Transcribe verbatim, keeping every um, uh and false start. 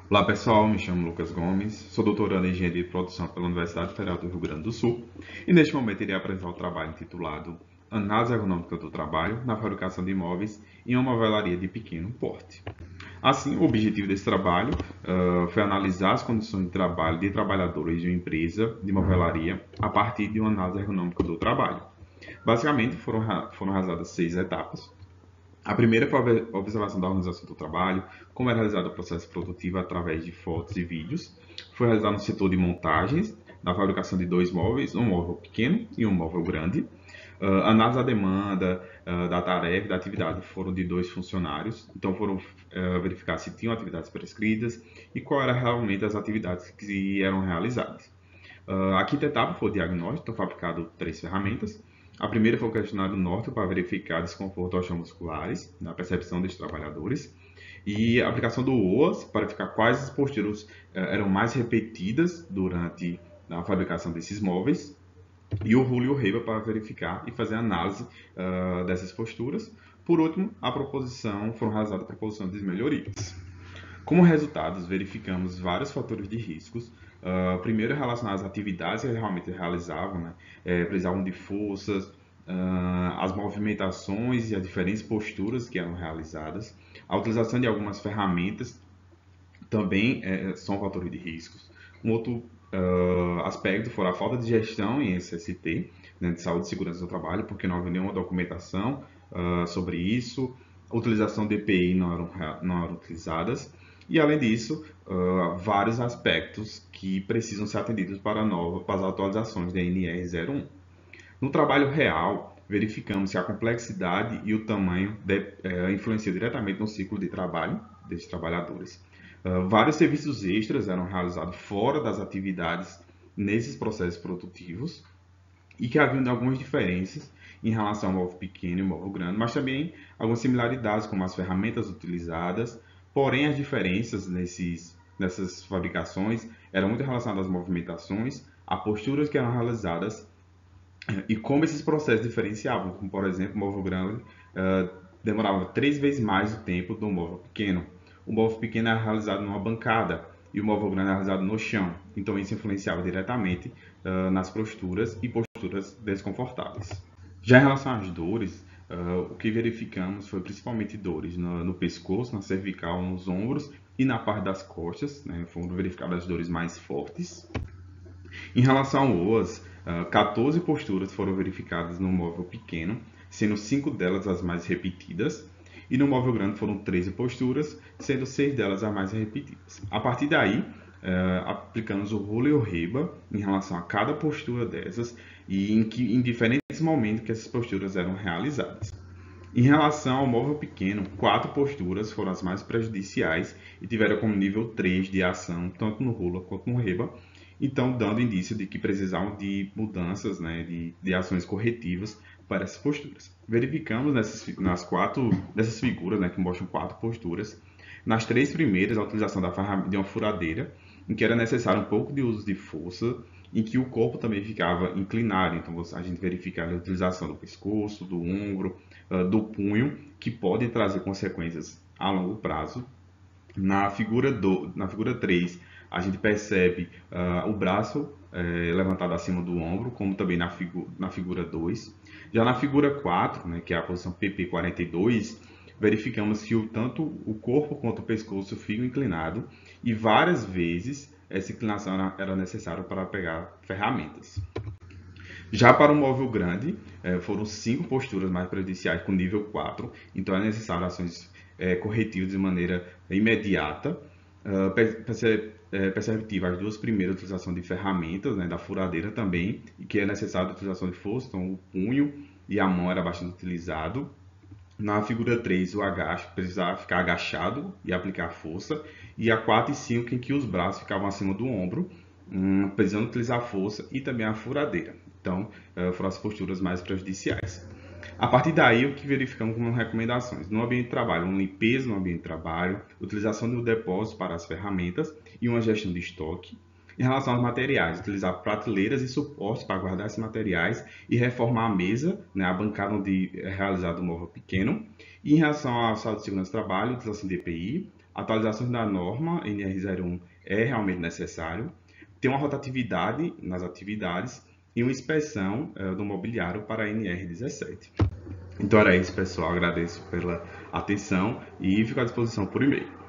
Olá pessoal, me chamo Lucas Gomes, sou doutorando em Engenharia de Produção pela Universidade Federal do Rio Grande do Sul e neste momento irei apresentar o trabalho intitulado Análise Ergonômica do Trabalho na Fabricação de Imóveis em uma Movelaria de Pequeno Porte. Assim, o objetivo desse trabalho uh, foi analisar as condições de trabalho de trabalhadores de uma empresa de movelaria a partir de uma análise ergonômica do trabalho. Basicamente, foram, foram realizadas seis etapas. A primeira foi a observação da organização do trabalho, como é realizado o processo produtivo através de fotos e vídeos. Foi realizado no setor de montagens, na fabricação de dois móveis, um móvel pequeno e um móvel grande. Uh, análise da demanda, uh, da tarefa, da atividade foram de dois funcionários, então foram uh, verificar se tinham atividades prescritas e qual eram realmente as atividades que eram realizadas. Uh, a quinta etapa foi o diagnóstico, então fabricado três ferramentas. A primeira foi o questionário Norton para verificar desconforto osteomusculares na percepção dos trabalhadores. E a aplicação do O A S para verificar quais as posturas uh, eram mais repetidas durante a fabricação desses móveis. E o Rule e o Reiba para verificar e fazer análise uh, dessas posturas. Por último, a proposição, foram realizadas a proposição de melhorias. Como resultados, verificamos vários fatores de riscos. Uh, primeiro, relacionados às atividades que realmente realizavam, né? É, precisavam de forças, uh, as movimentações e as diferentes posturas que eram realizadas. A utilização de algumas ferramentas também é, são fatores de riscos. Um outro uh, aspecto foi a falta de gestão em S S T, né, de saúde e segurança do trabalho, porque não havia nenhuma documentação uh, sobre isso. A utilização de E P I não eram, não eram utilizadas. E, além disso, uh, vários aspectos que precisam ser atendidos para, nova, para as atualizações da N R zero um. No trabalho real, verificamos que a complexidade e o tamanho de, uh, influenciam diretamente no ciclo de trabalho desses trabalhadores. Uh, vários serviços extras eram realizados fora das atividades nesses processos produtivos e que haviam algumas diferenças em relação ao móvel pequeno e ao móvel grande, mas também algumas similaridades, como as ferramentas utilizadas. Porém, as diferenças nesses, nessas fabricações eram muito relacionadas às movimentações, a posturas que eram realizadas e como esses processos diferenciavam. Como, por exemplo, o móvel grande uh, demorava três vezes mais o tempo do móvel pequeno. O móvel pequeno era realizado numa bancada e o móvel grande era realizado no chão. Então, isso influenciava diretamente uh, nas posturas e posturas desconfortáveis. Já em relação às dores, Uh, o que verificamos foi principalmente dores no, no pescoço, na cervical, nos ombros e na parte das costas, né? Foram verificadas as dores mais fortes. Em relação ao O A S, uh, quatorze posturas foram verificadas no móvel pequeno, sendo cinco delas as mais repetidas, e no móvel grande foram treze posturas, sendo seis delas as mais repetidas. A partir daí, uh, aplicamos o Rule e o Reiba em relação a cada postura dessas e em, que, em diferentes momentos que essas posturas eram realizadas. Em relação ao móvel pequeno, quatro posturas foram as mais prejudiciais e tiveram como nível três de ação, tanto no Rula quanto no Reiba, então dando indício de que precisavam de mudanças, né, de, de ações corretivas para essas posturas. Verificamos nessas, nas quatro, nessas figuras, né, que mostram quatro posturas, nas três primeiras a utilização da ferramenta de uma furadeira, em que era necessário um pouco de uso de força, em que o corpo também ficava inclinado, então a gente verifica a utilização do pescoço, do ombro, do punho, que pode trazer consequências a longo prazo. Na figura, do, na figura três, a gente percebe uh, o braço eh, levantado acima do ombro, como também na, figu na figura dois. Já na figura quatro, né, que é a posição P P quarenta e dois, verificamos que o, tanto o corpo quanto o pescoço ficam inclinados e várias vezes essa inclinação era, era necessária para pegar ferramentas. Já para o móvel grande, foram cinco posturas mais prejudiciais com nível quatro, então é necessário ações corretivas de maneira imediata. Perceptível as duas primeiras, a utilização de ferramentas, né, da furadeira também, e que é necessário a utilização de força, então o punho e a mão era bastante utilizado. Na figura três, o agacho, precisava ficar agachado e aplicar força. E a quatro e cinco, em que os braços ficavam acima do ombro, hum, precisando utilizar força e também a furadeira. Então, foram as posturas mais prejudiciais. A partir daí, o que verificamos como recomendações? No ambiente de trabalho, uma limpeza no ambiente de trabalho, utilização do depósito para as ferramentas e uma gestão de estoque. Em relação aos materiais, utilizar prateleiras e suportes para guardar esses materiais e reformar a mesa, né, a bancada onde é realizado o móvel pequeno. E em relação à saúde e segurança do trabalho, utilização de E P I, atualizações da norma N R zero um é realmente necessário, ter uma rotatividade nas atividades e uma inspeção uh, do mobiliário para a N R dezessete. Então era isso, pessoal. Agradeço pela atenção e fico à disposição por e-mail.